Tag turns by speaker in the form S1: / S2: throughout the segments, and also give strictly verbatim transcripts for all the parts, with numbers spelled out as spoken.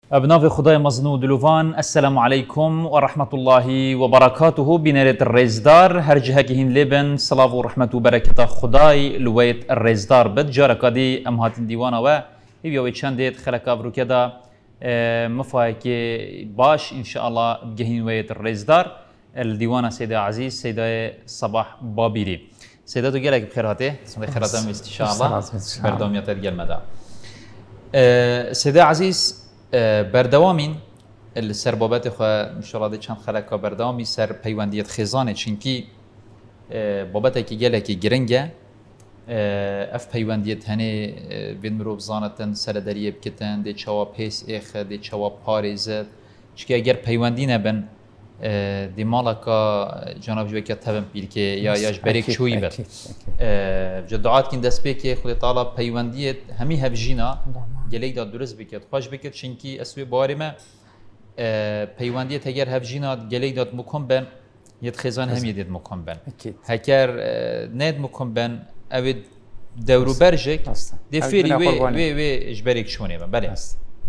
S1: ابناء خدای مزنو دلوان السلام علیکم و رحمت الله و برکاته بینرت الرزدار هر جهه که هین لبن صلاة و رحمت و برکت خدای لویت الرزدار بد جارکادی امهات دیوانا و هیوی چندت خلق ابرو کدا مفاهی که باش ان شاء الله بجهین ویت الرزدار الديوانة سيدة عزيز سيدة صباح بابيري سيدة تو جالك بخيراته اسمه خيراته ان شاء الله بردوام يطير مدى سيدة عزيز بردوامين السربابات خو ان شاء الله دي چند خلقا بردوامي سر پیوندیت خزانه چونکی بابتا که جالك گرنگه اف پیوندیت هنه بین مروب زانتن سر دریه بکتن دی چوا پیس اخ دی چوا پاریزت چونکی اگر پیوندی نبن دی مالکا جناب جوی که تبم پیر که یا یاش بریک چوی بد جدعات کن دست که خود تعالی پیوندیت همی هفجینا گلیک داد درست بکد خوش بکد چنکی اسوی باری ما پیوندیت اگر هفجینا گلیک داد مکم بن یت خزان هم یدید مکم بن هکر ند مکم بن اوید دورو برجک دی فیری وی وی وی جبریک چونه بن بله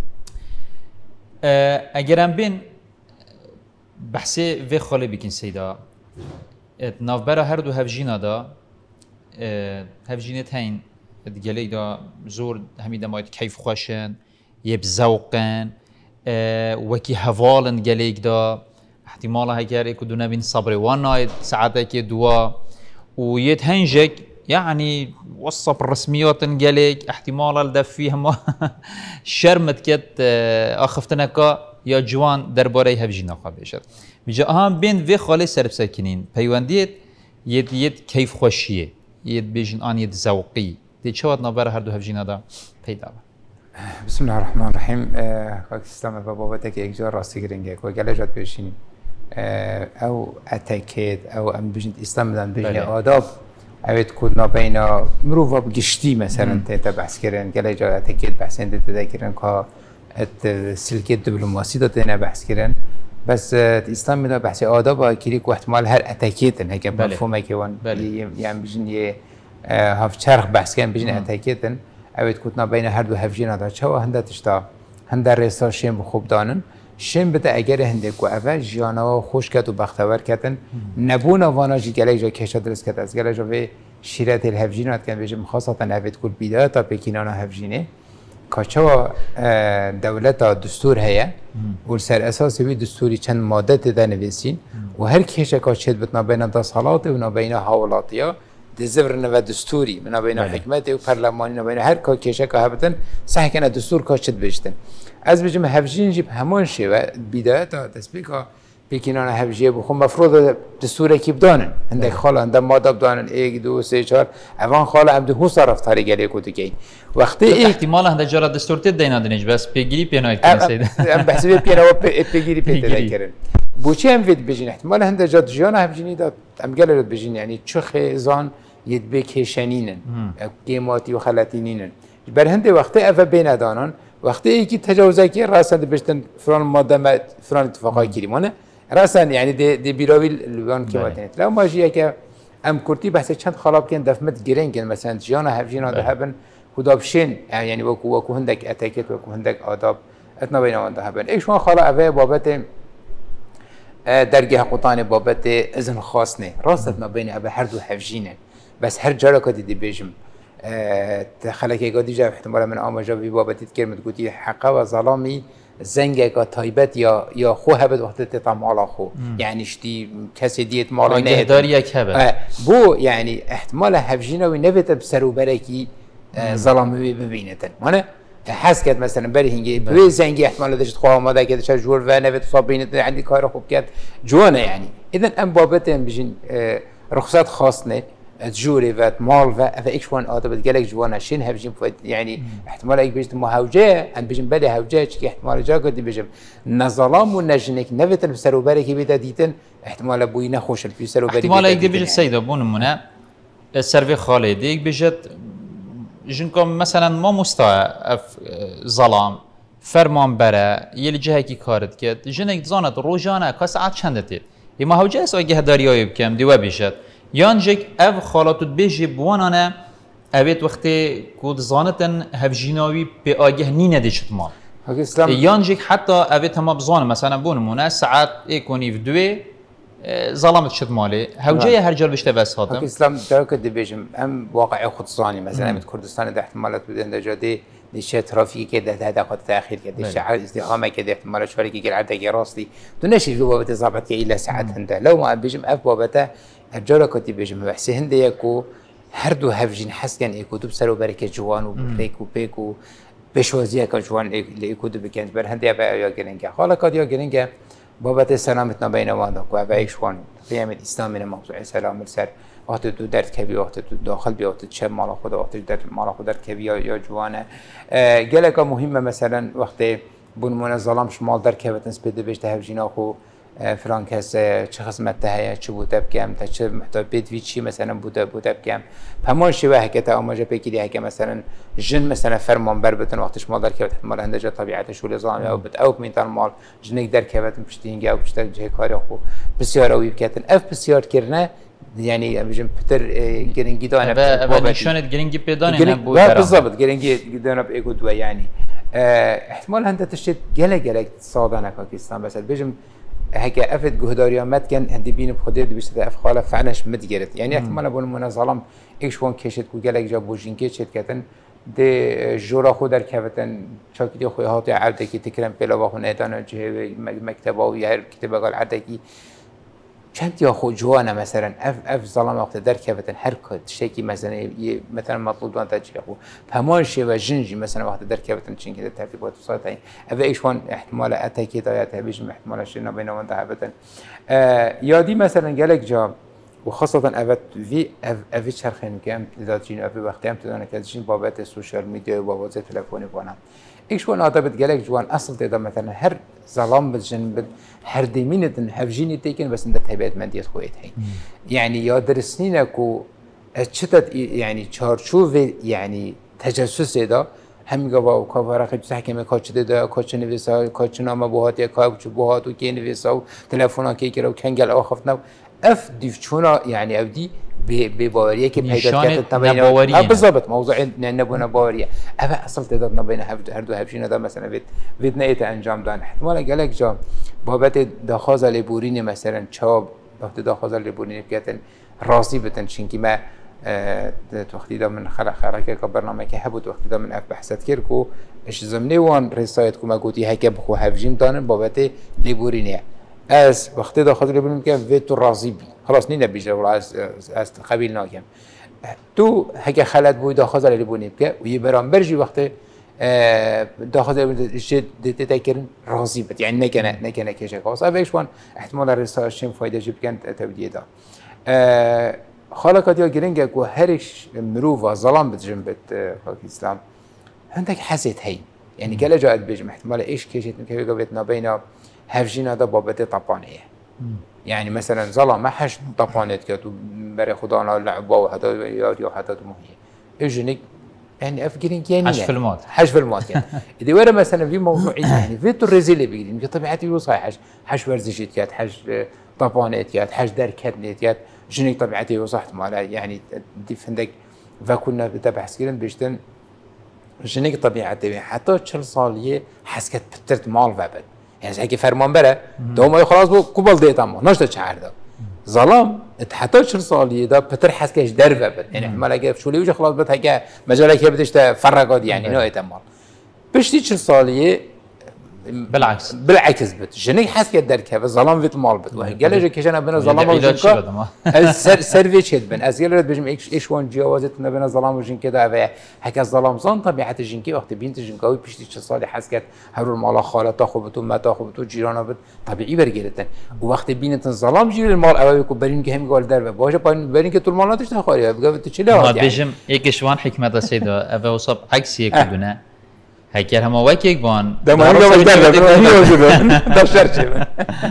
S1: اگرم بین بحثی وی خاله بیکن سیدا نافبرا هر دو هفجینا دا هفجینت هین دیگلی دا زور همی دماید کیف خوشن یب زوقن وکی هوالن گلیک دا احتمالا هکر ایکو دو نبین صبر وان ناید ساعتا که دوا و یت هنجک يعني وصف الرسميات انجليك احتمالا الدفي هم شرمت كت اخفتنكا یا جوان درباره هفجینا خواهد میجا هم بین وی خاله سرب سکنین پیوندیت ید ید کیف خوشیه ید بیشن آن ید زوقی دی چه وقت نبره هر دو هفجینا دا پیدا
S2: بسم الله الرحمن الرحیم خاک سیستم و بابت که یک جا راستی گرنگه که گله جات بیشین او اتکید او ام بیشن اسلام دن بیشن آداب اوید کدنا بینا مروفا بگشتی مثلا تا بحث کردن گله جا اتکید بحثین دیده کردن که ات سلكية دبلوماسية تنا بحث كرن بس الإسلام ده بحث آداب كريك واحتمال هر أتاكيتن هيك مفهومه كون يعني بيجن يه هاف شرخ بحث كان بيجن أتاكيتن أويت كتنا بين هر دو هفجين هذا شو هندا تشتا هندا رئيسا شيم بخوب دانن شيم بده أجر هندك وأول جانا خوش كت وبختور كتن نبونا وانا جي جلي جا كيش درس كت از جلي جا في شيرات الهفجين هاد كان بيجن خاصة أويت كل بداية تا بكينانا هفجينه کاچوا دولت دستور هیا و سر اساس وی دستوری چند ماده ده نویسین و هر کیشه کاچت بتنا بین دا صلات و نا بین حوالاتیا دزور نو دستوری نا بین حکمت و پارلمانی نا بین هر کا کیشه که هبتن صح کنه دستور کاچت بشتن از بجم هفجین جیب همان شه و بدایت تسبیکا بکنان هفجیه بخون مفروض دستوره کی بدانن عندك خاله عند ماده بدانن یک دو سه چهار اوان خاله عمد هو صرف تاری گلی کو دیگه وقتی
S1: احتمال هند جرا دستور تد دینادنش بس پیگیری پینایت کنید
S2: ام بحسب پیرا پیگیری پیدا کردن بوچی هم وید بجین احتمال هند جات جان هفجینی داد ام گله بجین یعنی چه خزان ید بکشنینن قیماتی و خلاتینینن بر هند وقتی اف بین دانان وقتی یکی تجاوزی که راسند بشتن فران ماده فران اتفاقای کریمانه راسن يعني دي دي بيراوي الوان كيماتينت لو ماجي كا ام كورتي بحث چند خلاب كان دفمت جرينجن مثلا جانا هفجينا ذهبن ودابشين يعني وكو وكو هندك اتاكيت وكو هندك آداب اتنا بينهم ذهبن ايش ما خلا ابي بابت درجه قطان بابت اذن خاصنه راست ما بين ابي هر دو هفجينه بس هر جاره كدي دي بيجم خلك قادي جا احتمال من اماجا بي بابت كلمه قوتي حقه وظلامي زنگه که تایبت یا یا خو هبد وقتی تطعم على خو يعني شتي کسی دیت مال نه
S1: داری یک هبد
S2: بو يعني احتمال هفجینا و نویت بسرو برکی ظلامي ببینتن مانه حس کرد مثلا بری هنگی بو زنگی احتمال داشت خو آماده که داشت جور و نویت صابینت عندي کار خوب کرد جوانه يعني اذا ام بابتن بجین رخصت خاصنه جوري فات مال فا ايش وان آداب تقلق جوانا شين هبجين يعني احتمال ايك بيجت مهوجة ان بيجن بدي هوجة كي احتمال جا قد بيجم نظلام ونجنك نفت السرو بارك بيدا ديتن احتمال ابوي نخوش في سرو بارك
S1: احتمال ايك بيجت سيدا بون منا السيرفي خالد ايك بيجت جنكم مثلا ما مستوى ظلام فرمان برا يلي جهه كي كارد كد جنك زانت روجانا كساعات چندته يما هوجة اس اگه دارياي بكم ديوا بيجت یانجک او خالاتو بیجی بوانانه اوید وقتی کود زانتن هفجیناوی به آگه نی ندیشت ما يانجيك حتى أبيت هم بزون مثلا بون منا ساعات يكوني في دوي ظلمت شد مالي هوجية هرجل بيشته بس هاتم
S2: الإسلام دارك دبيجم أم واقع خصوصاني مثلا من كردستان ده احتمالات بدن جدي ليش ترافيكي كده هذا قد تأخير كده الشعار ازدحامه كده احتمال شوارعي كده عدد راستي دونش اللي بابته ضابط إلى ساعات هنده لو ما بيجم أف بابته الجارة كتي بيجم بحس هنده يكو هردو هفجين حس كان إيكو دب سرو بركة جوان وبيك وبيك و بشوازيه كجوان لإيكو دب كانت بر هنده بقى يا جرينجا خاله كاد يا جرينجا بابته سلامتنا بين وانك وعيش وان قيام الإسلام من موضوع سلام السر وقت تو درد کبی وقت تو داخل بی وقت چه مال خود وقت درد مال خود درد کبی یا جوانه گله مهمه مثلا وقت بون من ظلمش مال در کبت نسبت بهش ته جینا خو فرانکس چه خدمت ته چه بوده بکم تا چه محتاج بید وی چی مثلا بوده بوده بکم همان شبه که آماجه بگیری که مثلا جن مثلا فرمان بر بتن وقتش مال در کبت مال هندجه طبیعتش ولی ظالم او بت او من مال جنک در کبت پشتینگه او پشت جه کاری خو بسیار اوی بکتن اف بسیار کرنه يعني بيجم بتر جرينجي دانا
S1: بابا نشانت جرينجي بداني
S2: نبو بالضبط جرينجي دانا بإيجود يعني احتمال هنده تشت جلا جلا صادنا باكستان بس بيجم هيك أفد جهداريامات كان هندي بين بخدير بيشتى أفخاله فعناش متجرت يعني احتمال أقول من ظلم إيش وان كشت كجلا جاب وجينكي شت كتن ده جورا خود در كفتن شاكيد خوي هاتي عرضه كي تكرم بلا واخو نيدانا جه مكتبه ويا كتابه قال عرضه كي كانت يا أخو جوانا مثلا أف أف ظلام وقت در كفتن حركة شيء مثلا مثلا مطلوب وان تجي أخو فهمان شيء وجنجي مثلا وقت در كفتن شين كده تعرف بوت صوتين أبى إيش وان احتمال أتاكي تايات هبيش احتمال شيء بينه وان تهبتن آه يا دي مثلا جالك جاب وخاصة أبد في أف أف شرخين كام إذا تجين أف وقتهم تدانا كذا بابات السوشيال ميديا وبابات التلفون وانا إيش وان هذا بتجالك جوان أصل تدا مثلا هر ظلام بالجنب هر ديمينة هفجيني تيكن بس أنت تهبات ماديات خويت هاي يعني يا درسنينا كو أشتت يعني شارشوف يعني تجسس ده هم جوا وكفارة خد تحكي كاتش ده كاتش نفسه كاتش نام بوهات يا كاتش بوهات وكين نفسه تلفونه كي كرو كنجل آخفتنا اف ديفشونا يعني أودي بباورية كي بهيدا
S1: تبعنا
S2: بالضبط موضوع نبونا باورية أبى أصل تقدر نبينا هفد هردو هفشينا ده مثلا بيت بيت نيت أنجام دان احتمال قالك جام بابت دخازة لبورين مثلا شاب وقت دخازة لبورين بكتن راسي بتن شنكي ما توقتي ده من خلق خرقة كبرنامج كهبوت وقتي ده من أف بحثت كيركو إيش زمني وان رسايتكو ما قوتي هيك بخو هفجيم دانن بابت لبورينيا از وقتی داخل لبنان که ویتو راضی بی خلاص نی نبیشه ولی از از قبیل ناکم تو هک خالد بود داخل لبنان که وی برام برجی وقتی داخل لبنان شد دیت تکرن راضی بد یعنی نکنه نکنه کیشه خلاص اویش وان احتمال رسالشیم فایده جب کن تبدیه دا خالقات یا گرینگه کو هرش مروفا ظلام بتجم بت پاکستان هندک حسیت هی یعنی کلا جاید بجم احتمال ایش کیشت میکنه که بیت نبینا هفجين هذا بابته طبانية يعني مثلا ظلام ما حش طبانيت كاتو بري خدانا لعبوا وحدا يا حتى مهية اجنك يعني افكرين يعني
S1: حش في المات
S2: حش في المات يعني اذا ورا مثلا في موضوع يعني في الرزيله بيجي طبيعتي يوصل حش حش ورزشيت كات حش طبانيت كات حش دركتنيت كات جنك طبيعتي يوصل مالا يعني دي فندك فكنا بتبحث كلام بيشتن جنك طبيعتي حتى تشل صاليه حسكت بترت مال وابد يعني زي فرمان بره دوما خلاص بو قبل ديت اما نشته چهارده ظلام حتى چهل سالی دا پتر حس کش در ببر يعني احتمال اگه شولی وجه خلاص بت هگه مجال که بدش تا فرقات يعني نو احتمال بشتي چهل سالی
S1: بالعكس
S2: بالعكس بت جنك حس که در که ظلام ویت مال بت وهي قال لك كشنا بين ظلام وجنك سر سيرفيس بن از قال بجم ايش ايش وان جوازت بين ظلام وجنك ده هكا ظلام زان طبيعه جنك وقت بنت جنكاوي بشتي چهل سالی حس که هر المال خالته خوبتو متا خوبتو جيرانه بت طبيعي برگرتن وقت بينت ظلام جير المال اوي کو برين که هم قال در باشه برين که طول مالاتش نخوري بقى تشيله
S1: ما بجم ايش وان حكمه سيده ابو وصب عكس يكدونه هيكل هم واكيك بان
S2: ده ما هو ده ده ده شرشة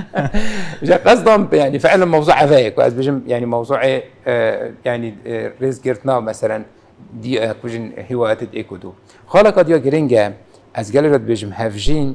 S2: مش قصدهم يعني فعلا موضوع عفايك وأز بيجم يعني موضوع يعني ريز جرتنا مثلا دي بيجن هوايات إيكودو خالق ديا جرينجا از جلرت بيجم هفجين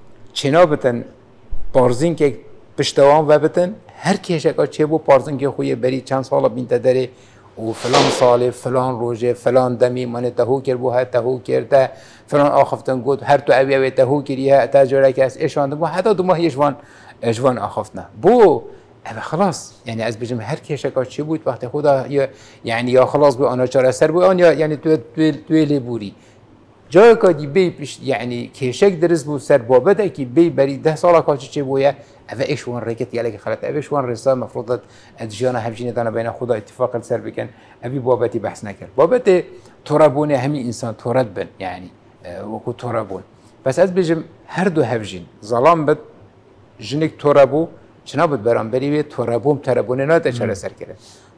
S2: چنابتن بارزين كي بشتوان وبتن هر کیش اگر چه بو پارزن که خوی بری چند سال بین تدری و فلان ساله فلان روزه فلان دمی من تهو کرد بو ها تهو کرده فلان آخفتن گود هر تو اوی اوی تهو کریه تجاره که از اشوان دو حتی دو ماه اشوان اشوان آخفتنه بو اما خلاص يعني از بجم هر کشکا چی بود وقتی خدا يعني یا خلاص به آنها چاره سر بود آن یا یعنی تو تو تو لیبوری جای کادی بی پیش یعنی کشک درست بود سر بابده که بی بری ده سال کاچی چی بوده اوه ایش وان رکت یاله که خلت اوهش وان رسا مفروض ادجانا همچین دانا بین خدا اتفاق سر بکن ابی بابتی بحث نکرد بابت ترابونه همی انسان تراد بن يعني وکو ترابون بس از بجم هر دو هفجین ظلام بد جنک ترابو چنا بود برام بری ترابوم ترابونه نه تشاره سر کرد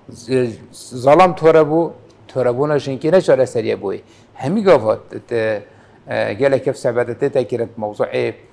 S2: ظلام ترابو ترابونه جنکی نه چاره سریه بوی همی گفت گله کف سبادت تکرد موضوع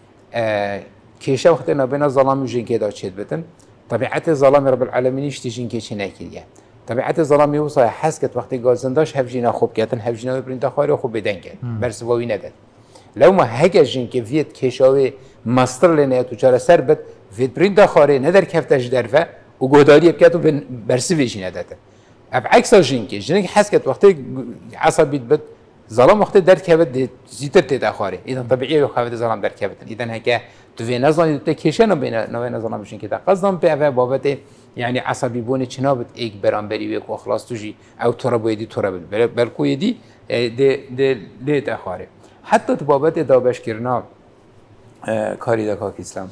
S2: کیشه وقت نبینا ظلام جنکی دا چید بتن طبیعت ظلام رب العالمین اشتی جنکی چی نکریه طبیعت ظلام یوصای حس کت وقتی گازنداش هفجینا خوب کتن هفجینا ببرین خاری خوب بدن کرد برس واوی نداد لو ما هگه جنکی وید کیشاوی مستر لنه تو چاره سر بد وید برین خاری ندار کفتش درفه و گوداری بکت و برسی ویشی نداده اب عکس جنکی جنکی حس کت وقتی عصبیت بد ظلام وقتی درد کبد زیتر تداخاره ایدان طبیعیه خواهد ظلام درد کبدن ایدان هکه تو وی نزانی تو کیشه نبین نوی ظلام بشین که تا قصدم به اوه بابت یعنی عصبی بونه چنابت ایک برام بری و خلاص توجی او تو را بایدی تو را بل بلکوی دی ده ده ده تاخاره حتی تو بابت دابش کرنا کاری دکاک اسلام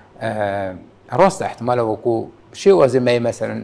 S2: راست احتمال وقوع شی وازمه مثلا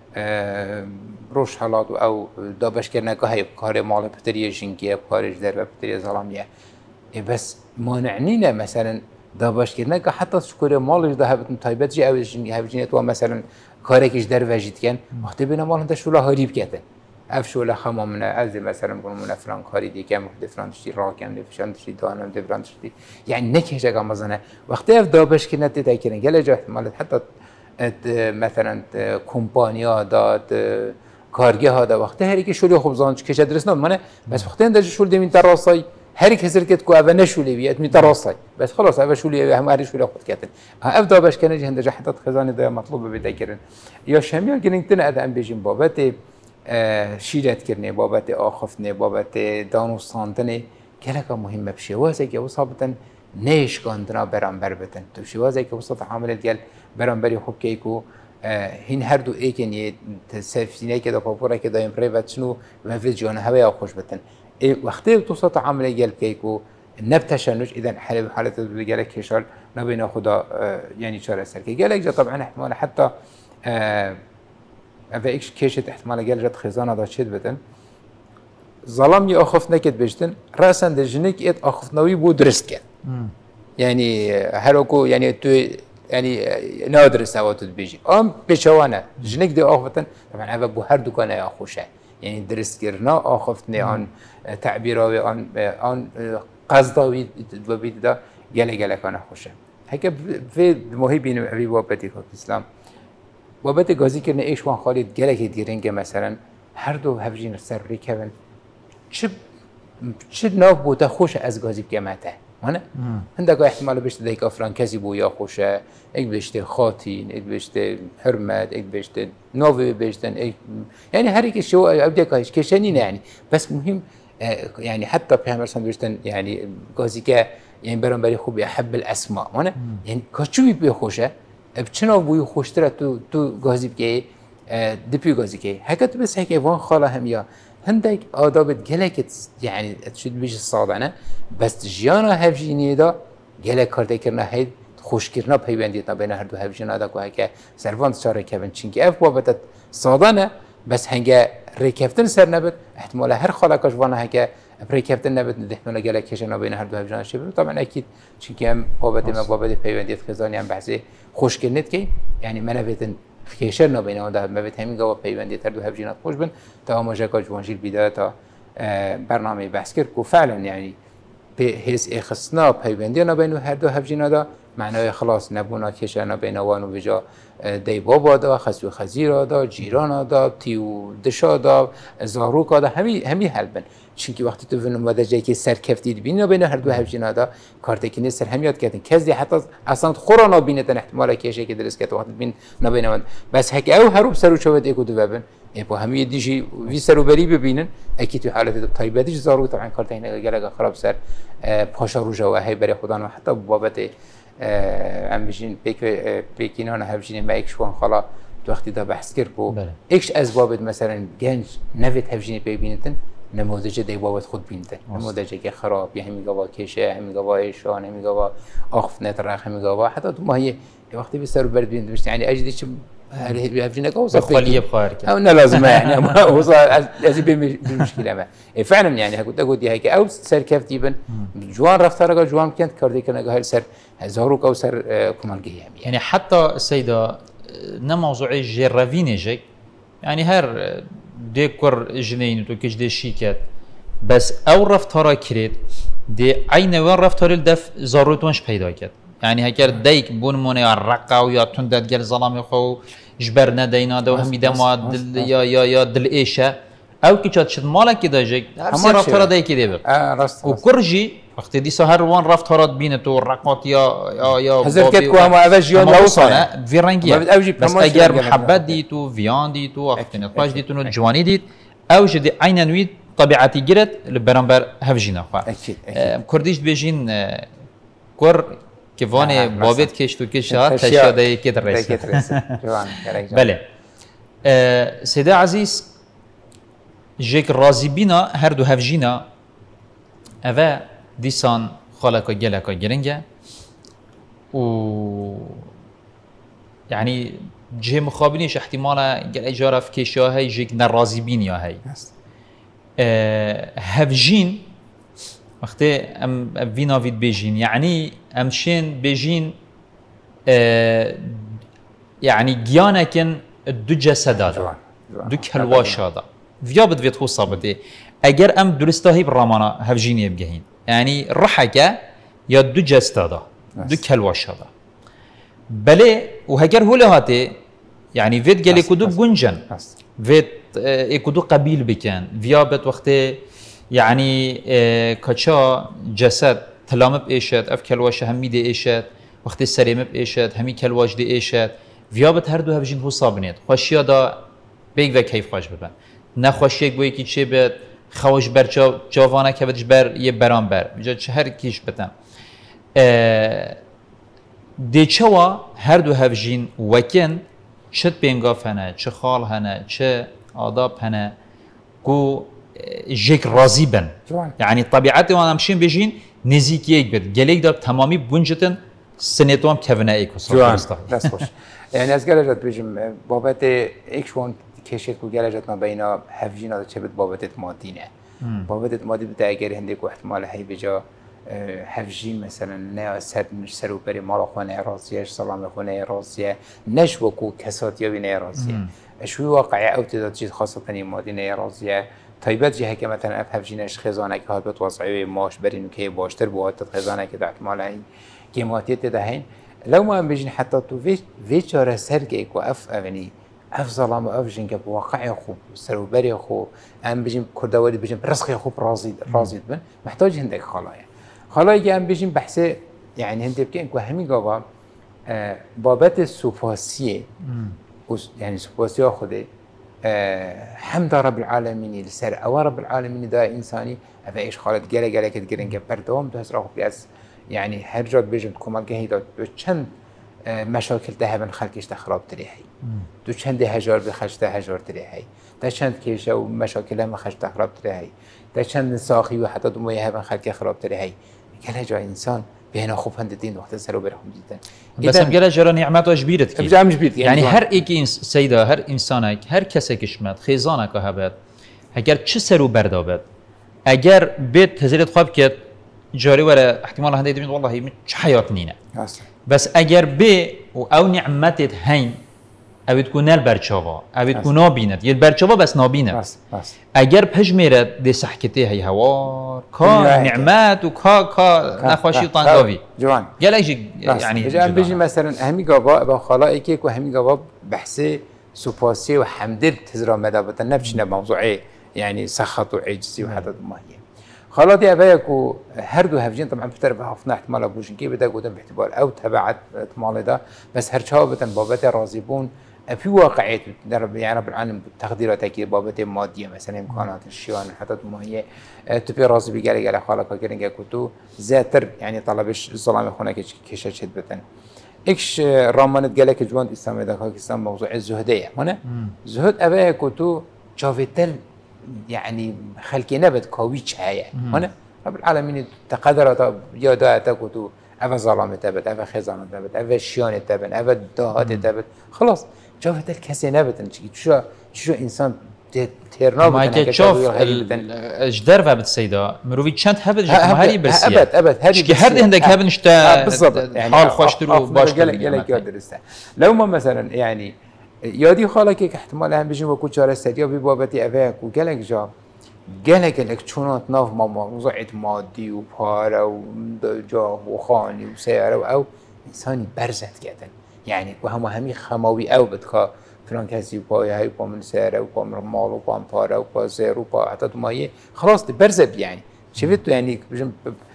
S2: روش حالات او دابش کردن که های کار مال پتریه جنگیه کارش در پتریه ظلامیه بس مانعنینه مثلا دابش کردن که حتی شکر مالش ده هبتن تایبت جی او جنگی هبجینه تو مثلا کارکش در وجید کن وقتی بنا مال هنده شوله هریب کده اف شوله خمامنه از مثلا کنم من فلان کاری دیگه مخد فلان تشتی راکم دفشان تشتی دانم دفران تشتی یعنی نکیش اگه مزنه وقتی اف دابش کردن تیتا کردن گله جا احتمالت حتی مثلا کمپانیا داد کارگه ها دا وقتی هری که شولی خوب زانچ کشه درست نمونه بس وقتی اندازه شول دمین تراسای هری که سرکت کو اول نشولی بیاد می تراسای بس خلاص اول شولی هم هری شولی خود کردن افدا باش کنه جهنده جحتت خزانه دا مطلوب بده کردن یا شمیال گرینگتن ادم بیشیم بابت شیرت کردن بابت آخفتن بابت دانوستاندن کلا که مهمه بشه واسه که وصابتن نیش کندنا برام بر بتن تو شوازه که وسط عامل دیال برام بری خوب کیکو هین هر دو ایکنی تسفینه که دا پاپورا که دایم پریوت شنو و في جان هوا خوش بتن وقتی تو وسط عامل دیال کیکو نبتشنوش اذا حاله حالت دیال کشال نبینا خدا یعنی چاره سر که گلک جا طبعا احتمال حتی و ایش کشت احتمال گل جد خزانه دا چید بتن ظلام یا آخفت نکد بجتن رأسا در جنک ایت آخفتناوی بود درست کرد يعني هروكو يعني تو يعني نادر سوات بيجي ام بشوانه جنك دي اخفتن طبعا هذا بو هر دكان يا خوشه يعني درس كرنا اخفتني عن تعبيراوي عن عن قصداوي ببيت دا جل جل كان خوشه هيك في مهيبين ابي بابتي في الاسلام بابت غازي كرنا ايش وان خالد جلك ديرنج مثلا هر دو هفجين سر ريكبن چه چه ناف بوتا خوش از غازي بكمته هنا عندك احتمال بيشت ديك افران كذب ويا خوشه اك بيشت خاطين اك بيشت حرمت اك بيشت نوفي بيشتن اك يعني هريك شو ابدك ايش كشنين يعني بس مهم يعني حتى في مثلا بيشتن يعني غازيكا يعني برام بري خوب يحب الاسماء هنا يعني كشوي بي خوشه بچنا بو خوشتره تو تو غازي بكي دبي غازيكي هكذا بس هيك وان خاله هم يا هندك آداب جلك يعني تشد بيش الصادنة بس جيانا هفجيني دا جلك كارده كرنا هيد خوش كرنا بهيبنديتنا بين هر دو هفجينا دا كوهكا سرفان تشاره كبن چنك اف بابتت صادنة بس هنگا ريكفتن سر نبت احتمال هر خالقاش وانا هكا بريكفتن نبت ندهنونا جلك كشنا بين هر دو هفجينا شبه طبعا اكيد چنك هم بابت ما بابت بهيبنديت خزاني هم بحثي خوش كرنت كي يعني ما نبتن خیشر نبینه آن ده مبید همین گواه پیوندی تر دو هفجینات خوش بن تا هم جاکا جوانجیل بیده تا برنامه بحث کرد که فعلا يعني به حس اخصنا پیوندی نبینه هر دو هفجینات دا معنای خلاص نبونا کشر نبینه وانو بجا دی بابا دا خسو خزیرا دا جیران دا تیو دشا دا زاروکا دا همی همی حل بن چونکی وقتی تو فنم وده جایی که سرکفتی بینه بین هر دو هفجینا دا کارت که نیست سر همیاد کردن کسی حتی اصلا خورا نبینه تن احتمال کیشه که درست کرد وقتی بین نبینه بس هک او هروب سرو شود ایکو دو ببن با همه دیجی وی سروبری ببینن اکی تو حالت طیبتیش زارو طبعا کارت این گله خراب سر پاشا رو جوا هی برای خدا و حتی بابت ام بجین پیک پیکینان هفجین ما اکشون خلا تو وقتی دا بحث کرد کو اکش از بابت مثلا گنج نوید هفجین ببینتن نموذج دی بابت خود بینتن نموذجی که خراب یا همی گوا کشه همی گوا ایشان همی گوا آخف نترخ همی گوا حتی تو ماهی وقتی به سر برد ببینید مش يعني اجدي شو هفجينا قوس
S1: خليه بخير
S2: او انه لازم يعني وصل لازم بمشكله ما فعلا يعني كنت اقول دي هيك او سر كيف تيبن جوان رفتار جوان كانت كردي كان هاي سر زهروك او سر كمان قيام
S1: يعني حتى السيده نموضوعي جرافيني جي يعني هر ديكور جنين تو كش دي شيكات بس او رفتار كريت دي عين وين رفتار الدف ضرورتونش پیدا کرد يعني هكر ديك بون موني الرقة ويا تندد جل ظلام يخو جبرنا دينا دو هم يدما دل يا يا يا دل إيشة أو كي تشد شد مالك كده جيك هم رفتارات ديك كده بق
S2: آه رست
S1: وكرجي وقت دي سهر وان رفتارات بينتو الرقات يا يا يا
S2: هزر كده كوا ما أفجيون
S1: موصنا في رنجية بس أجر محبت ديتو فيان ديتو أختنا قاش ديتو نجواني ديت أو جدي عين نويد طبيعتي جرت لبرامبر هفجينا خا
S2: أكيد أكيد
S1: كرديش بيجين كر كيفاني بابت كيش تو كيش ها تشيا داي كده رئيس بله سيدة عزيز جيك رازي بينا هردو هفجينا أفا ديسان خالقا جلقا جرنجا و يعني جه مخابنيش احتمالا جل اجاره في كيشا هاي جيك نرازي بين يا هاي هفجين وقتی ام وینا وید بیجین یعنی امشین بیجین یعنی گیانه کن دو جسده دا دو کلواشه دا ویا بد وید خوصا بده اگر ام درستاهی برامانا هفجینی بگهین یعنی رحکه یا دو جسده دا دو کلواشه دا بله و هگر هوله هاته یعنی وید گلی کدو بگنجن وید اکدو قبیل بکن ویا بد وقتی يعني اه كشا جسد تلام بإيشات أف كلواش همي دي إيشات وقت السريم بإيشات همي كلواش دي إيشات فيابت هردو هفجين هو صابنيت خوشيا دا بيك وك كيف خوش ببن نخوشيك بوي كي تشي بيت خوش بر جاوانا كبتش بر يه بران بر بجا هر كيش بتن اه دي چوا هردو هفجين وكن چت بينغاف هنه چه خال هنه چه آداب هنه كو جيك راضي بن يعني طبيعتي وانا مشين بيجين نزيك يك بد جليك دار تمامي بونجتن سنتوام كفنا ايكو
S2: جوان بس خوش يعني از گلجت بيجم بابت ايك شون كيشت كو گلجت ما بين هفجينا چه بد بابت مادينه بابت مادي بتا اگر هندي كو احتمال هي بجا هفجين مثلا نه سر مش سرو بري مال خونه راسيش سلام خونه راسيه نشو كو كسات يا بين راسيه شو واقعي او تدات جيت خاصه مادينه راسيه طيبات جهه که مثلا اف هفجینش خزانه که هات وضعی ماش برین که باشتر بود خزانه که احتمال این قیمتیت دهین لو ما بيجين حتى تو في في چاره سرگه کو اف اونی اف ظلام اف جن که واقع خوب سروبری خوب ام بيجين كردوالي بيجين رزق خوب راضي راضي بن محتاج هندك خلايا خلايا که ام بيجين بحث يعني هند بكين کو همي قبا بابت السوفاسيه يعني سوفاسيه خوده حمد رب العالمين لسر أو رب العالمين دا إنساني هذا إيش خالد جل جل كده جرين كبردهم ده سراغ بياس يعني هرجات بيجن كمان جهي دا بتشند مشاكل ده من خلقش تخراب تريحي دو چند هجار بخش ده هجار تريحي ده چند كيشة ومشاكل هم خش تخراب تريحي ده چند ساخي وحتى دمويه من خلق خراب تريحي كل جا إنسان بهنا خوب هند الدين وقت سرو برهم جدا
S1: بس هم جل جرا نعمت وجبيرت كي
S2: بجام جبيرت
S1: يعني هر ایک سيدا هر انسانك هر کسی کشمت خیزانه که هبت اگر چه سرو بردابد اگر بيت هزيلت خواب كت جاري ولا احتمال هندي دمين والله من حياة نينا بس اگر بي او نعمتت هين او تكون البرچاوا او تكون نابينت يل برچاوا بس نابينت
S2: بس بس
S1: اگر پجميرت دي صحكتي هي هوار كا نعمات وكا كا نخوشي طنقاوي
S2: جوان
S1: يلاجي يعني
S2: اجا بيجي مثلا اهمي غابا با خلائق وهمي غابا بحث سوباسي وحمد تزرا مدابه نفس موضوعي يعني سخط وعجزي وهذا ما هي خلاطي ابايكو هردو هفجين طبعا بتر بحفنا احتمال ابوشن كي بدا قدام باعتبار او تبعت احتمال ده بس هرشاو بتن بابت راضيبون في واقعية در يعني رب العالمين تقديراتك كي بابت مادية مثلا إمكانات الشيان حتى ماهية تبي راسي بيجالي على خالق كرنجا كتو زاتر يعني طلبش الظلام خونه كيش شد بتن إكش رامانت جالك جوان إسلام إذا كان إسلام موضوع الزهدية هنا زهد أبا كتو شافتل يعني خلقي نبت كويش هاي هنا رب العالمين تقدرات يادا تكتو أبا ظلام تبت أبا خزانة تبت أبا شيان تبت أبا دهات تبت خلاص شافت الكسي نبتن شو شو إنسان تيرنا
S1: ما كتشوف الجدار فابت سيدا مروي كانت هبت جت مهاري برسيا
S2: أبد أبد هذه
S1: شكي هرد عندك هبت نشتا
S2: بالضبط
S1: يعني حال خوش ترو باش
S2: درسته لو ما مثلا يعني يادي خالك احتمال هم بيجي وكل شهر استديا ببابتي أباك وقالك جا قالك لك شونات ناف ما موضوع مادي وبهارة وجاه وخاني وسيارة أو إنساني برزت كده يعني وهم همي خماوي أو بدك فلان كسي باي هاي با من سعره و با من مال و با من پاره و با زر و با حتی تو مایه خلاص برزب يعني شفت يعني بجم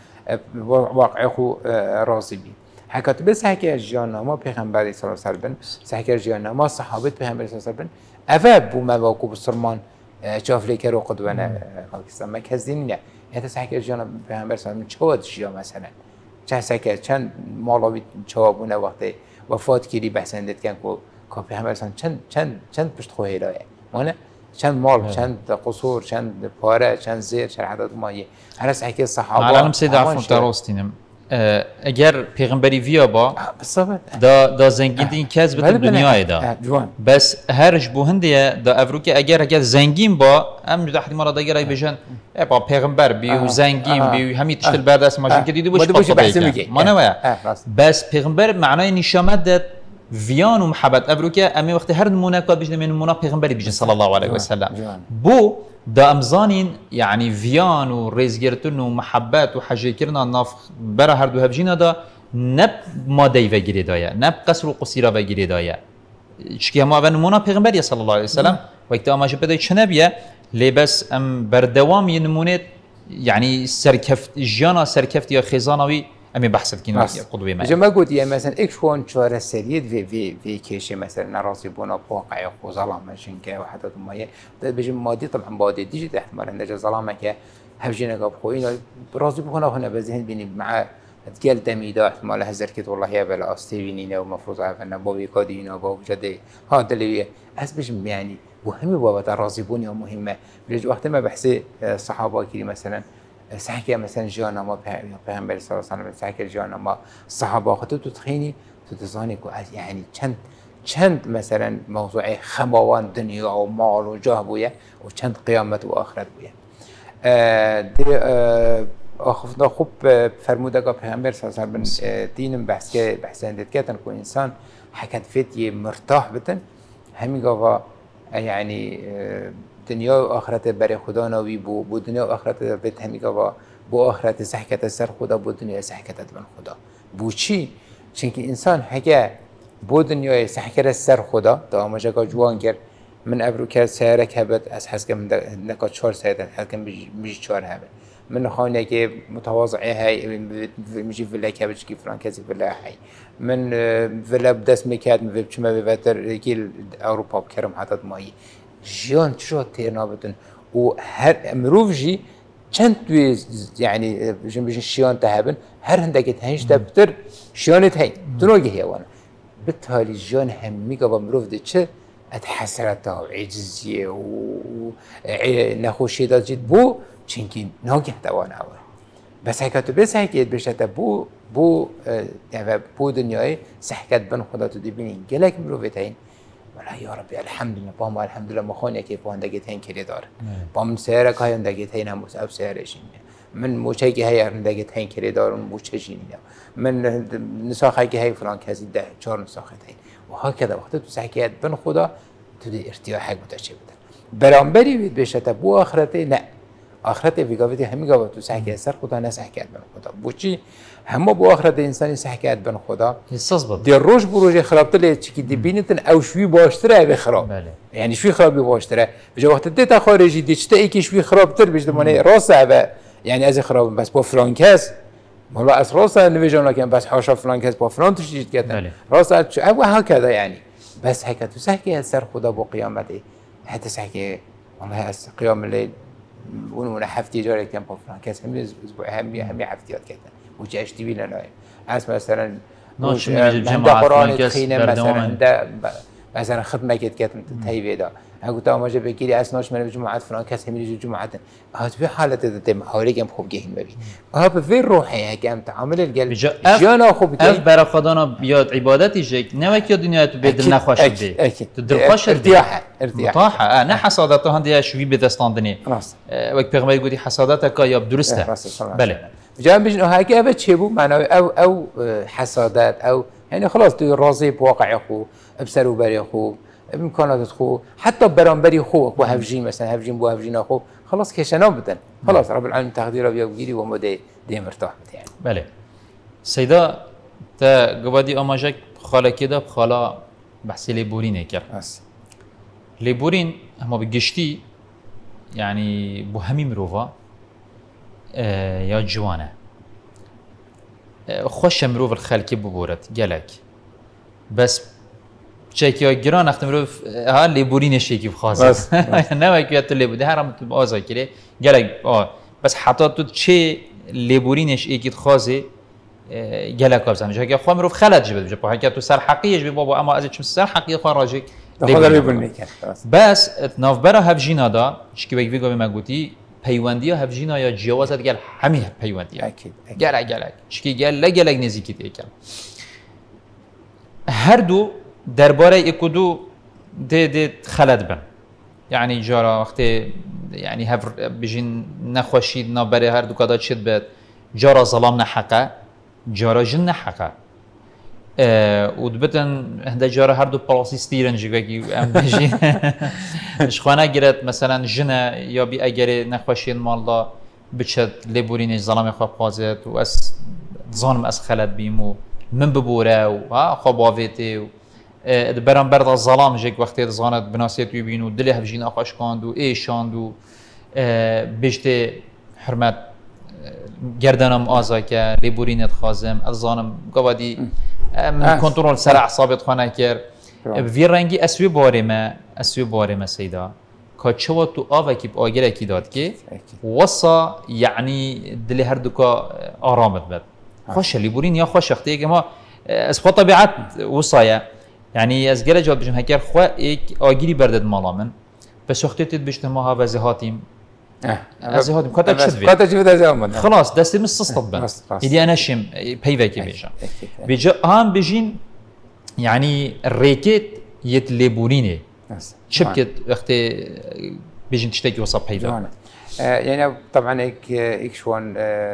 S2: واقع خو راضي بي حكت بس حكي جانا ما پیغمبر صلی الله علیه و سلم حكي جانا ما صحابه پیغمبر صلی الله علیه و سلم افاب بو مواقف سرمان شاف لي كرو قدوانه خالص ما كزين نه هذا حكي جانا پیغمبر صلی الله علیه و سلم چود جا مثلا چه سکه چند مالاوی چوابونه وقتی وفات کردی بحثندت کن کو کافی همه اصلا چند چند چند پشت خواه هلایه مانه چند مال چند قصور چند پاره چند زیر چند عدد مایه هر از حکی صحابه
S1: معلم سید عفو دراستینم اگر پیغمبری ویا با
S2: بالضبط
S1: دا دا زنگین این کس به دنیای دا بس هرج بو هندیه دا افروکی اگر اگر زنگین با ام جدا حدی مرا دگر ای بجن با پیغمبر بی و زنگین بی همین تشتل بردست ماشین که دیدی باش بحث ما نویا بس پیغمبر معنای نشامت داد ویان و محبت افروکی امی وقتی هر نمونه کات بجن من نمونه پیغمبری بجن صلی الله علیه و سلم بو دا امزانين يعني فيان وريزجرتن ومحبات وحاجه كرنا ناف برا هر دو هبجينا دا نب مادي وگيري دايا نب قصر وقصيره وگيري دايا چكي ما بن نمونه پیغمبر صلى الله عليه وسلم وقت ما جبده چنبيه لبس ام بردوام ينمونه يعني سركفت جانا سركفت يا خزانوي امي بحثت كينو قدوه ما
S2: جما قلت يعني مثلا اكش كون شوار السريد في في في كيشي مثلا راسي بونا واقع او ظلام ماشين كا وحتى ما بيجي مادي طبعا بادي ديجي احتمال ان ظلام كا هبجينا قاب خوين راسي بونا هنا بزهن بيني مع تقال دميدا احتمال هزر كت والله يا بلا استيفينينا ومفروض عارفنا بوبي كادينا بوب جدي هذا اللي اسبش يعني وهم بابا راسي بوني مهمه بيجي وقت ما بحثي الصحابه كي مثلا سحكي مثلا جانا ما پیغمبر صلی الله علیه و سلم سحكي جانا ما صحابه خودت تتخيني تتزاني يعني چند چند مثلا موضوع خماوان دنيا و مال و جاه بويا و چند قيامت و آخرت بويا دي آخفنا خوب فرموده که پیغمبر صلی الله علیه و سلم دینم بحث که بحث اندید کتن که انسان حکت فيت مرتاح بتن همي قوا يعني دنیا و آخرت برای خدا نوی بو بو دنیا و آخرت بهت همی گوا بو آخرت سحکت سر خدا بو دنیا سحکت من خدا بو چی چونکه انسان هگه بو دنیا سحکت سر خدا تا آماجه که جوان گر من ابرو کرد سیاره کبد از حس که من نکا چهار سیاره حس که میش چهار هبه من خانه که متواضعه های میشی ولا کبد کی فرانکسی ولا هی من ولا بدست میکرد من چما بهتر کی اروپا بکرم حتی مایی جيان شو تيرنا بتن وهر مروف جي چند توي يعني جن بيجن شيان تهبن هر هندك تهيش تبتر شيان تهي تنوجه هي وانا بالتالي جيان همي قبل مروف ده چه اتحسرته وعجزيه و نخوشي دا جد بو چنكي نوجه توانا هوا بس هيك بس هيك بيشته بو بو يعني بو دنياي سحكت بن خدا تدبينين قالك مروف تهين والله يا ربي الحمد لله بام الحمد لله مخوني كيف وندقيت هين كري دار بام سيرك هاي وندقيت هين هم أب سيرشين من موشي كي هاي وندقيت هين كري دار وموشيين من نساخة كي هاي فلان كذي ده شهر نساخة هين وهكذا وقت تسحكيات بن خدا تدي ارتياح حق متشابه برامبري بيت بيشته بو آخرته لا آخرته في قافتي همي قافت تسحكيات سر خدا نسحكيات بن خدا بوشي هم بو آخرت انسانی سحکت بن خدا
S1: يستصبب
S2: در روش بروج خرابت لی چکی دی بینتن او شوی باشتره به خراب
S1: بله.
S2: يعني شوی خرابی باشتره بجا وقت دیتا خارجی دی چتا ای که شوی خرابتر بجد مانه راست عبا يعني از خراب بس با فرانکس مولا از راست نویجان لکن بس حاشا فرانکس با فران تشدید کتن راست او هكذا يعني بس هيك تسحكي هالسر خدا بو قيامته حتى سحكي والله هس قيام الليل ونونا حفتي جاري كم بفران كاس هم اسبوع همي همي حفتيات كده وجا اشتبي لنا اس مثلا
S1: ناش
S2: عند قرآن تخينه مثلا عند مثلا خدمه كده كانت تهيبه ده اقول تمام جا بكيري اسناش من الجمعه فلان كاس هم يجي جمعه هات في حاله تتم حوالي كم خوب جهين مبي ها في روحي هيك ام تعامل القلب
S1: جانا خوب اف برا خدانا بياد عبادتي جيك نوك يا دنيا بدل نخوش بي تدر خوش
S2: ارتياح ارتياح
S1: مطاحه انا حسادته هندي شوي بدستاندني وقت پیغمبر گویی حسادتك يا بدرسته بله
S2: جام بيجن هيك ابد شيبو معناه او او حسادات او يعني خلاص تو راضي بواقع اخو بسرو بري اخو بامكانات اخو حتى برانبري اخو اخو هفجين مثلا هفجين بو هفجين اخو خلاص كشنا بدن خلاص رب العالمين تقديره بيجيري وما دي دي مرتاح يعني
S1: بله سيدا تا قبادي اماجك خاله كده بخاله بحث ليبورين كر
S2: بس
S1: ليبورين هم بگشتي يعني بو همي مروفا اه يا جوانه اه خوش مروف الخلقي ببورت جالك بس شيء يا جيران اختمروف ها ليبورين شيء كيف خاص نما كيات ليبو ده هرم تبازا كده جالك اه بس حتى تو شيء ليبورينش اكيد خاصه جالك ابز انا جاي اخو مروف خلد جبت جبو حكيت تو سر حقيقي جبي بابا اما از چم سر حقيقي خراجك بس نافبرا هفجينا دا شكي بيك بيگو ما گوتي پیوندی هفجینا یا جوازت گل همه پیوندی
S2: اكيد
S1: گل گل شکی گل لگل نزیکی تیکم هر دو درباره اکودو ده ده خلد بن يعني جارا وقتی يعني هف بجين نخوشید نبره هر دو کدا چید بد جارا ظلام نحقه جارا جن نحقه اه ودبتن هنده جارا هر دو پلاسی ستیرن جگوی ام بجین اشخوانه گرد مثلا جنه یا بی اگر نخوشید مالدا بچد لبورینش ظلام خواب خوازد و از ظانم از خلد بیم و من ببوره و خواب آویتی و برام برد الظلام جيك وقت ظانت بناسيت يبينو دلي هفجين اخاش كاندو ايشاندو بيجتي حرمت گردنم آزاکه لیبورینت خازم از زانم قوادی من کنترل سر اعصابت خانه کر وی رنگی اسوی باره ما اسوی باره ما سیدا که چوا تو آوه کی آگره کی داد که وصا یعنی دلی هر دوکا آرامت بد خوش لیبورین یا خوش اختی که ما از خود طبیعت وصایه يعني از گله جواب بجم هكر خو ایک آگیری بردد مالا من بس وقتی بجت ما ها وزهاتیم از هاتیم کاتا چد بید
S2: کاتا چد بید
S1: خلاص دستی مستطب بند ایدی انا شم پیوه کی بیجم بیجا هم بجین يعني الريكيت يت ليبوريني شبكت وقت بيجن تشتكي وصاب پیوه
S2: يعني طبعا هيك هيك شوان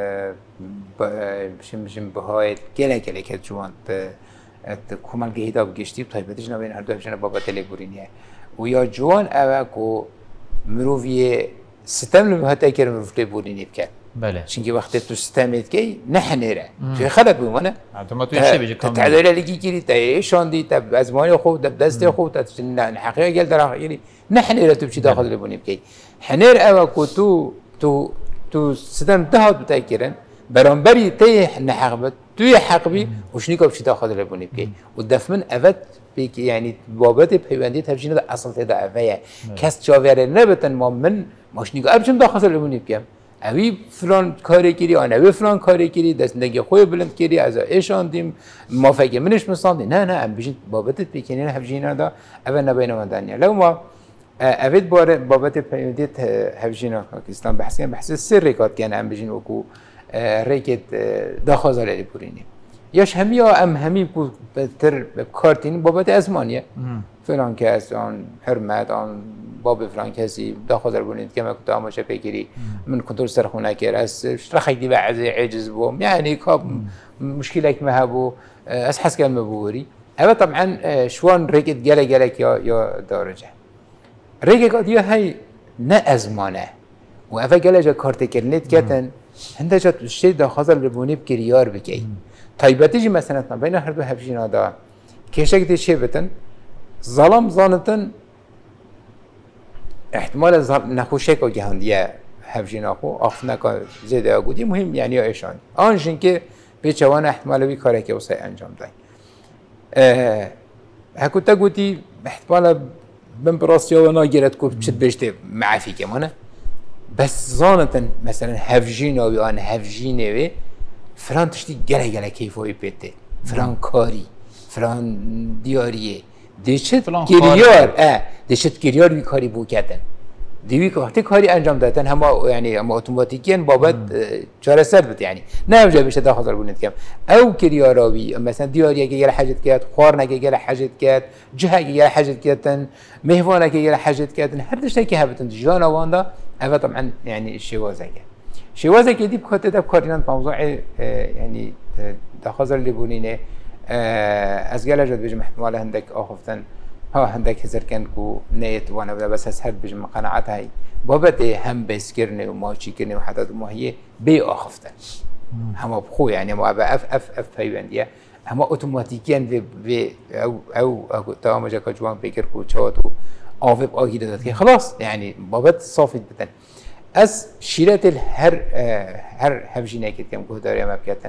S2: بشم بشم بهاي گله گله كت جوان كمان جهيدا بجشتي طيب بتجنا بين هردو بجنا بابا تليبورينيه ويا جوان أواكو مروفيه ستم لما هتأكل مروف تليبورينيه بكا
S1: بله
S2: شنكي وقت تو ستمت كي نحنيره شو خلت بمنا
S1: عندما تو يشتي بيجي كم
S2: تعدل لي كيري تا شاندي تب أزماني خو تب دستي خو تتجن حقيقة قال درا يعني نحنيره تبشي داخل تليبورينيه بكي حنير أواكو تو تو تو ستم تهاد بتأكلن برانبري تيه نحقبت توی حقبی وشنی که بچی داخل لبونی بکی و دفمن اوت بکی یعنی بابت پیوندی تفجین ده اصل تدا اویه کس جاوره نبتن ما من ماشنی که ابچم داخل لبونی بکیم اوی فلان کاری کردی آن اوی فلان کاری کردی دست نگی خوی بلند کردی از ایشان دیم ما فکر منش مساندی نه نه ام بچی بابت بکی نه تفجین ده اول نبین من دنیا لو ما اوید بار بابت پیوندی تفجین پاکستان بحث کن بحث سری کات کن ام بچین وکو ريكت داخل على البوريني ياش هميا ام همي بتر بكارتين بابت ازمانيه فلان كاس عن حرمت عن باب فلان كاسي داخل على البوريني كما كنت اماشا بكري من كنترول سرخونه كراس رخيدي بعد عجز بوم يعني كاب مشكله كما هبو اسحس كلمه بوري هذا طبعا شوان ريكت جلا جلك يا يا درجه ريكت دي هي نا ازمانه وافا جلا كارت كرنت كتن هنده جات الشيء ده خاصل ربوني بكريار بكي طيبتيجي مثلا بين هردو هفجين هذا كيشك دي شيء بتن ظلم ظانتن احتمال ظلم نخوشك او جهانديه هفجين اخو اخناك زياده اگودي مهم يعني ايشان انشن که بچوان احتمال بي کاری که واسه انجام دادن هكو تقولي احتمالا من براسيا وناجرت كوب شد بيشتي معافي كمان بس ظانة مثلا هفجين أو يعني هفجين وي فران تشتي جلا جلا كيف هو يبيته فران كاري فران دياريه دشت كريار اه دشت كريار بيكاري بوكاتن دیوی که وقتی کاری انجام دادن هم یعنی هم اتوماتیکیان بابت چاره سر بده یعنی نه اونجا بشه داخل بونید کم او کریاراوی مثلا دیاری که یه حاجت کرد خوار که یه حاجت کرد جه که یه حاجت کردن مهوانه که یه حاجت کردن هر دشته که هبتن جان واندا اول طبعا يعني شوازه شوازه که دی بخاطر ده کارینان موضوع يعني داخل اللي بونینه از گله جد بجم احتمال هندك آخفتن ها هندك هزار كان كو نيت وانا بدا بس هسهل بجم قناعات هاي بابد هم بسكرني وماشي كرني وحتى ما هي بي آخفتن هم بخو يعني ما أبى اف اف اف فيبنديه هم اوتوماتيكيا في في او او او تمام جا كجوان بيكر كو تشاتو آفب آگی دادت که خلاص يعني بابت صافي بدن از شیرت هر هر هفجینه که کم گه داری هم بکتن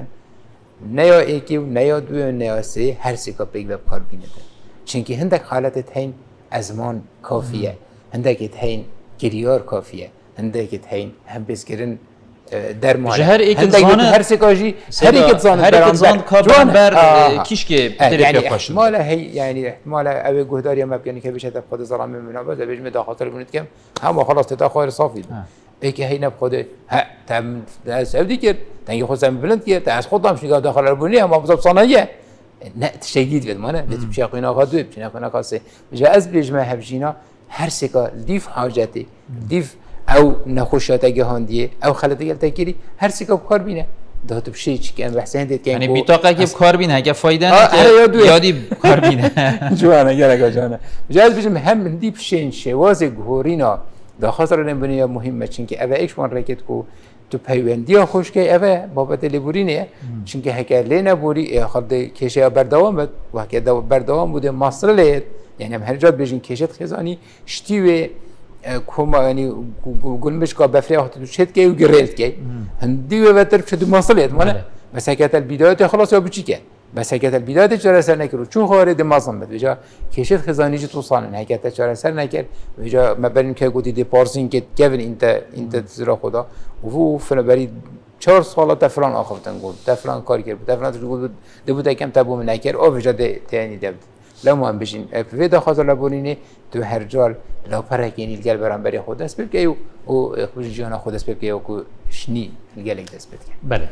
S2: نیا ایکی و نیا دو و نیا سه هر سیکا پیک بب کار بینده چونکه هندک حالت تهین ازمان کافیه هندک تهین کریار کافیه هندک تهین هم بسکرن در مال
S1: هر ایک زان
S2: هر سکاجی هر ایک زان
S1: هر ایک زان کابن بر کیش که
S2: يعني احتمال هي يعني احتمال او جهداري ما بيعني كبيش هذا بقدر ظلام من بعد بيجي مداخل بنت كم هم خلاص تداخل صافي ايك هي نبقى ها تم سعودي كده تاني خود سام بلند كده تاس خودم مش نقدر داخل البنيه ما بزب صناعيه لا تشيجيد قد ما انا بتمشي قينا غدو بتمشي قينا قاسي جاز بيجمع هبجينا هر سكا ديف حاجاتي ديف او نخوشات جهاندیه او خلطه تکیری هر سیکا بکار بینه داد بشی چی که بحث هندید که
S1: یعنی بیتاقه که بکار بینه که فایده نه که یادی بکار بینه
S2: جوانه گره جوانه جاز بجم هم هندی بشین شواز گهورینا دا خاطر نبینه مهمه چون که اوه ایش من رکت کو تو پیوندی خوش که اوه بابت لیبورینه چون که هکر لینا بوری خالد کشه بردوام بود و هکر بردوام بوده مصر لید یعنی هم هر جاد بجین کشت خزانی شتیوه كوما يعني قول مش كابفري وقت شد كي وقريت كي هندي وبتر شد مواصلات ماله بس هكذا البداية خلاص يا بتشي كان بس هكذا البداية تجرى سر نكرو شو خارج مازن بد بجا كيشت خزاني جت وصلنا هكذا تجرى سر نكر بجا ما بين كي قلت دي بارسين كت كيفن انت انت تزرع خدا وهو فنا بري چهار سال تفلان آخرتن قول تفلان کاری کرد تفلان تقول دبوده کم تبو من نکر او بجا تانی دبد لو ما هم بشین في دا خاطر لبونینه تو هر جال لو پرکینی الگل برام بری خود دست بید که او خوش جانا خود دست بید که او شنی الگل دست بید که
S1: بله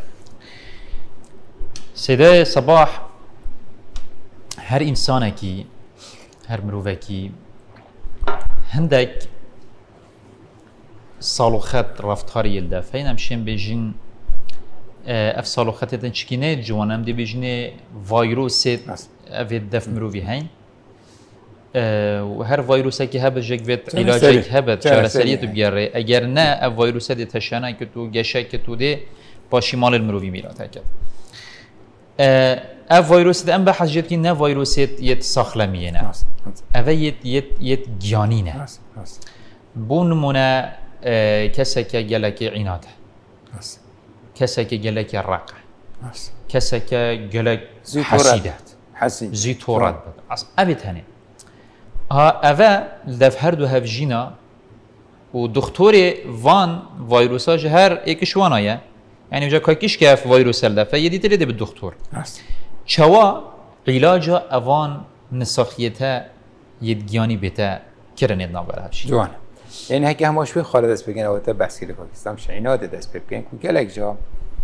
S1: سیده صباح هر انسانه کی هر مروفه کی هندک صالوخت رفتاری یلده فین همشین بیجین اف صالوخت تن چکینه جوانم دی بیجینه وایروست افید دف مروفی هین و هر ویروسی که هبت جک وید علاجی که هبت چهار سریت بیاره اگر نه اف ویروسی دی تشنه که تو گشه که تو دی با شمال المروفی میرات هکت اف ویروس دی ام به حجت که نه ویروسی یت ساخلمیه نه اوه یت یت یت گیانی نه بون مونه کسی که گله که عناده کسی که گله که رقه کسی که گله حسیده
S2: حسید
S1: زیت تورد بود اصلا ابد هنه ها اوه لف هر دو هفجینا و دکتر وان ویروساج هر یکش وانایه یعنی وجا کاکیش که اف ویروس لفه یه دیتری ده به دکتر چوا علاج اوان نساخیته یدگیانی بته کرنید نابر هفشی
S2: جوانه یعنی هکی هماش بی خالد دست بگن اوتا بحث که پاکستان شعینات دست بگن که گلک جا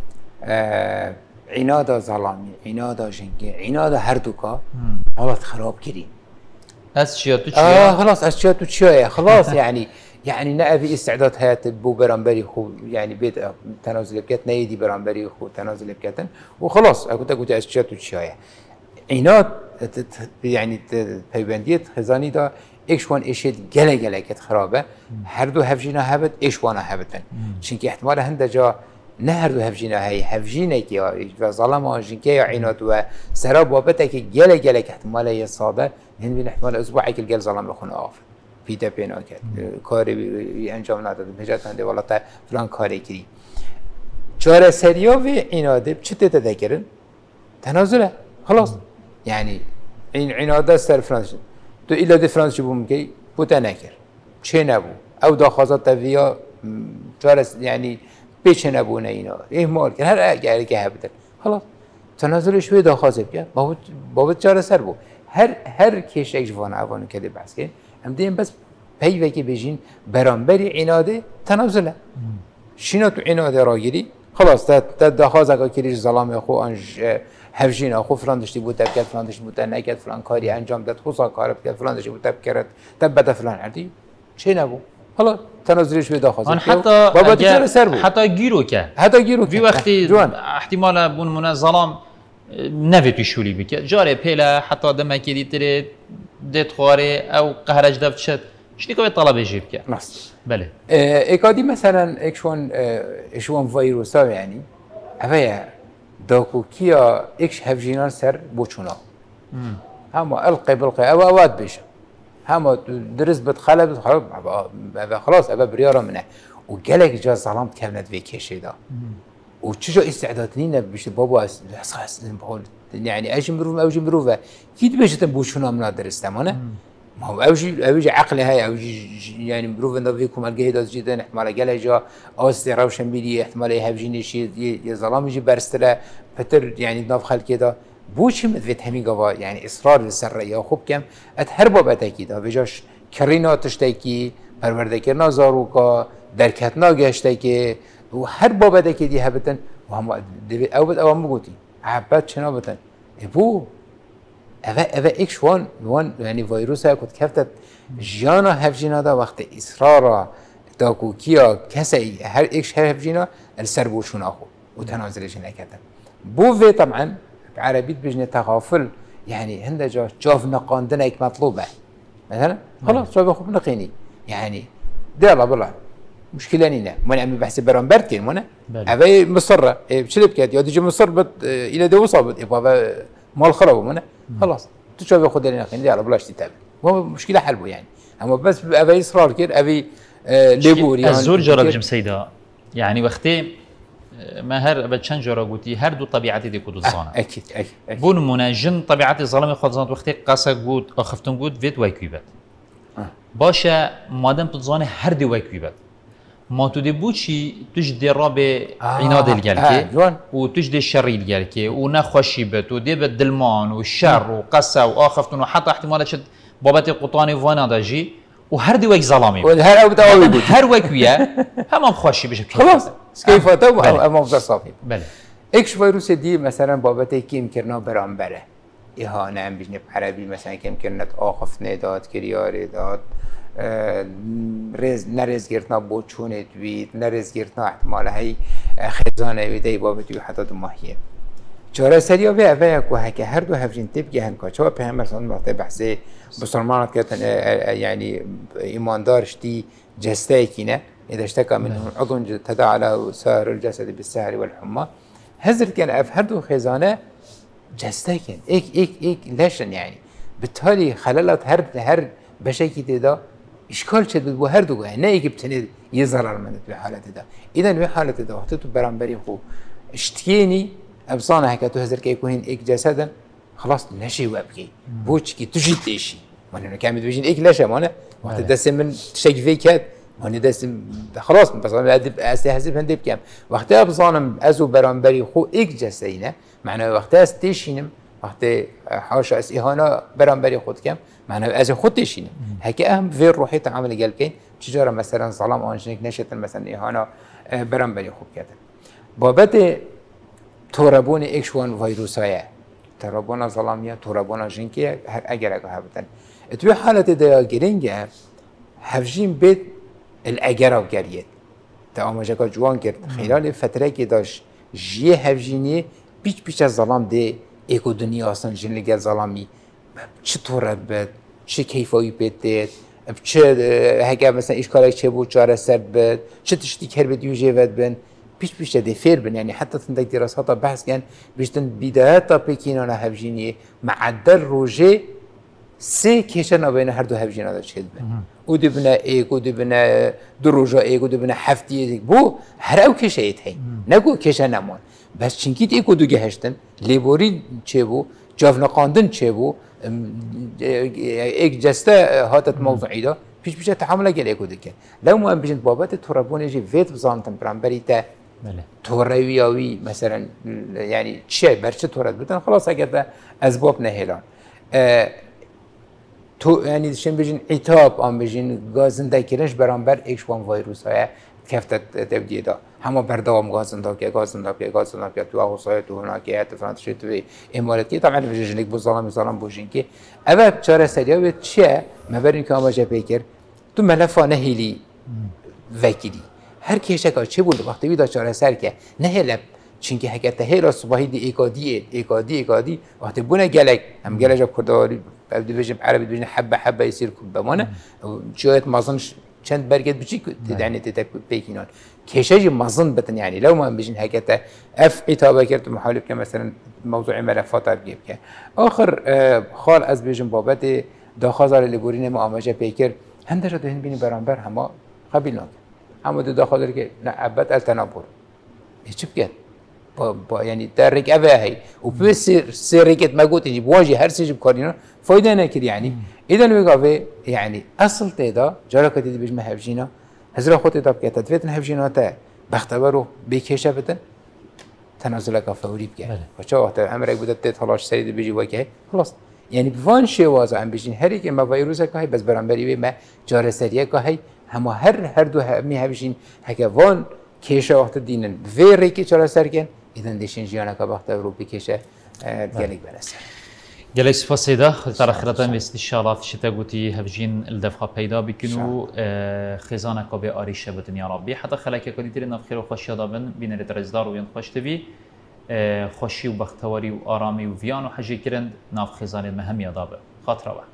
S2: عناد ظلامی، عناد جنگی، عناد هر دو کا حالت خراب کردیم.
S1: از چیا تو چیا؟
S2: آه خلاص از چیا تو چیا خلاص يعني يعني نأبي استعداد هات بو برانبري خو يعني بيت تنازل بكات نيدي برانبري خو تنازل بكاتن وخلاص كنت أقول از چیا تو چیا عناد يعني پیوندیت خزانی دا ایشوان ایشید گله گله کت خرابه هر دو هفجینا هبت ایشوانا هبتن چون که احتمال هنده جا نه هر دو هفجینا هی هفجینه که و ظلم آنجین که یا عناد و سراب بابته که گله گله که احتمال یه ساده هن بین احتمال اسبوعی که گل ظلم بخونه آف پیدا پینا کرد کاری انجام نداد بهجت منده والا تا فلان کاری کردی چهار سریا و عناده چه تذکرن تنازله خلاص يعني این عناده سر فرانسه تو ایلا دی فرانسه بوم کی بوده نکر چه نبود او داخازات ویا جالس يعني بيش نبونه اینا اهمال کرد هر اگر که هبدن خلاص تنازلش به داخازه بیا بابت بابت چاره سر بو هر هر کیش یک جوان اوان کده بس که هم دیم بس پیوه که بجین برانبری عناده تنازله شینا تو عناده راگیری خلاص تا تا داخازه که کلیش ظلام خو انج هفجین اخو فلان داشتی بود تبکت فلان داشتی بود نکت فلان کاری انجام داد خصوصا کار بکت فلان داشتی بود تبکرت تبت فلان عردی چه نبود حالا تنازلش به داخل
S1: آن حتی
S2: بابت سر بود
S1: حتی گیرو که
S2: حتی گیرو که
S1: وقتی احتمالا بون من ظلام نویت شولی بکه جاره پیله حتی دم کدی تری دت خواره او قهرج دفت شد شتی که طلب جیب که
S2: نص
S1: بله
S2: اکادی مثلا اکشون اکشون ویروس ها یعنی اوه داکو کیا اکش هفجینان سر بوچونا هم القی بلقی او اواد بشه هم درس بتخلب خلاص ابى برياره منه وقالك جا ظلام كانت في كيشي دا وتشجع استعداد لينا باش بابا اساس بقول يعني اجي مروف اوجي مروفه كيد باش تنبوشونا من درس تمانه ما هو اوجي اوجي عقلي هاي اوجي يعني مروف انه فيكم الجهد جدا احتمال قال جا اوستي روشن بيدي احتمال يهبجيني شيء يا ظلام يجي برستله فتر يعني ناف خلق كده بوش مثبت همین گوا یعنی اصرار سر یا خوب کم ات هر باب تاکید ها وجاش کرینا تشتکی پرورده کرنا زاروکا درکت ناگشته که و هر باب تاکیدی هبتن و هم او بد او مگوتی عباد چنا بتن ابو اوه اوه ایکش وان وان یعنی ویروس ها کد کفتت جانا هفجینا دا وقت اصرارا داکوکیا کسی هر ایکش هر هفجینا السر بوشون آخو و تنازلش نکردن بو في طبعا بعربيت بجنة تغافل يعني هند جا جاف نقاندنا ايك مطلوبة مثلا خلاص شو بخوب نقيني يعني ديلا بالله مشكلة نينا من عم بحسب برام برتين منا أبي مصرة بشلب كات يودي جو مصر بت إلى دو صابت يبغى مال خراب منا خلاص تشوف بخود لنا نقيني ديلا بلاش تتابع هو مشكلة حلوة يعني أما بس أبي إصرار كده أبي ليبوري
S1: الزور جرب جم سيدا يعني وقتي ما هر بتشان جرا قوتي هر دو طبيعتي دي كود الظانة
S2: أكيد أكيد
S1: بون مناجن طبيعتي الظلام خود زانت وقتي قاسا قوت أخفتن قوت فيت ويكويبات باشا مادام تظانه هر دي ويكويبات ما تودي بوشي تجدي رابع عناد الجالكي وتجدي الشر الجالكي ونخوشي بت ودي بالدلمان والشر وقسا وآخفتن وحتى احتمال شد بابتي قطاني فانا داجي وهر دي ويك ظلامي
S2: وهر أو تاوي قوت
S1: هر ويكويا هم خوشي بشكل
S2: خلاص كيف تو امام صافي
S1: بله
S2: اكش فيروس دي مثلا بابت كيم كرنا برانبره اهانه ام بجنب عربي مثلا كيم كرنت آخف نداد كريار داد رز نرز گرتنا بوچونه دوید نرز گرتنا احتمال هی خزانه ویدی بابت حتی دو ماهیه چاره سریا به اوه کو هک هر دو هفجین تیب گهن کا چوا به مثلا وقت بحث مسلمانات کتن يعني ایماندار شتی جسته کینه إذا اشتكى منه عضو تداعى له سائر الجسد بالسهر والحمى هزر كان أفهردو خزانة جستكن إيك إيك إيك لاشن يعني بالتالي خلالات هر هر بشكل تدا إشكال شديد بهردو يعني نيجي بتني يزرر من بحالة تدا إذا بحالة تدا وقتو برانبري خو اشتكيني أبصانة هكذا هزر كيكوهين إيك جسدا خلاص نشي وابكي بوش كي تجي تيشي وانا كامل بيجين إيك لاشا وانا وقت دسم من شيء فيكات هوني دست خلاص بس أنا أدب أستهزئ هندب كم وقتها بصانم أزو برانبري خو إيك جسينه معناه وقتها استيشينم وقت حاشا أس إهانة برانبري خود كم معناه أزو خود تيشينم هكي أهم في الروحي تعامل قلبين تجارة مثلا ظلام أنشنك نشط مثلا إهانة برانبري خود كده بابت توربون إكشوان فيروسايا توربون ظلامية توربون جنكية أجر أجر هبتن توی حالت دیا گرینگه هفجین بيت الأجر و گریت تا آماجه که جوان کرد خلال فتره که داشت جیه هفجینی بیچ بیچ از ظلام ده ایکو دنیا اصلا جن لگه ظلامی چطور بد چه کیفایی بده چه هکه مثلا اشکالی چه بود چاره سرد بد چه تشتی کر بد یوجه ود بن بیش بیش ده فیر بن يعني حتى تندك دراسات بحث كان بيشتن بدايات بيكينانا هفجيني معدل روجه سه کشن بین هر دو هفجین آدم شد بن. او دبنا ایک، او دبنا دروجا ایک، او دبنا هفتی ایک. بو هر او کشید هی. نگو کشن نمان. بس چنکیت ایک و دو گهشتن. لیبوری چه بو؟ جافنا قاندن چه بو ایک جسته هاتت موضوعی دا پیش پیش تحمل گله کده که لو ما بيجند بابات تربون يجي فيت بزانتن برانبري تا توروياوي مثلا يعني چه برچه تورد بودن خلاص اگر اسباب نهلان اه تو يعني شن بيجن عتاب ام بيجن گازنده کرنش برانبر اكشوان ويروس های کفتت تبدیه دا همه بردوام گازنده که گازنده که گازنده که تو آقای تو هنا که اتفاقات شد تو امارات که طبعا بيجن لك بزالم بزالم بوجين که اول چهار سریا به چه مبرین که آماجه پیکر تو ملفا نهیلی وکیلی هر کیشه که چه بود وقتی ویدا چهار سر که نهیلم چونکه هکر تهیل صبحی دی ایکادی ایکادی ایکادی وقتی بونه گلک هم گلک جب کرداری بدی بيجي عربي بيجي حبه حبه يصير بمانه شويه مازنش چند برگت بچی تدعني تتك بيكينون كيشاجي مازن بتن يعني لو ما بيجين هكذا اف عتابه كرت محالب كمثلا موضوع ملفات ارجيب ك اخر خال از بيجن بابت داخازار اللي بورين ما اماجه بيكر هم درجه دهن بيني برانبر هما قبيلنا هم دو داخازار که لا ابد التنابر هيك بكت با يعني ترك أباهي وبس سرقت ما قلت إني بواجه هر شيء بكارينا فايدة نكر يعني إذا نوقفه يعني أصل تيدا جارا كتير بيج مهبجينا هزلا خود تيدا بكت تدفت مهبجينا تا بختبره بيكشة بتن تنازل كفوري بكه وشو وقت أمرك بدأت تطلعش سريد بيجي وجهه خلاص يعني بفان شيء واضح عم بيجين هري كما فيروس كهي بس برامبري ما جارا سريع كهي هم هر هر دو مهبجين هكا فان كيشة وقت دينن فيري كيشة سركن إذا ديشين جيانا كبخت أوروبي كيشة ديالك بنسر.
S1: جالك سفاسيدا ترى خلاطة مثل الشارات شتى قوتي هفجين الدفقة بيدا بيكونوا خزانة كبي آريشة بتن يا ربي حتى خلاك كوني تري نفخير وخشيا دابن بين الرزدار وين خوش تبي خوشي وبختواري وآرامي وفيان وحاجة كرند ناف خزانة مهم يا دابن خاطرة واحد.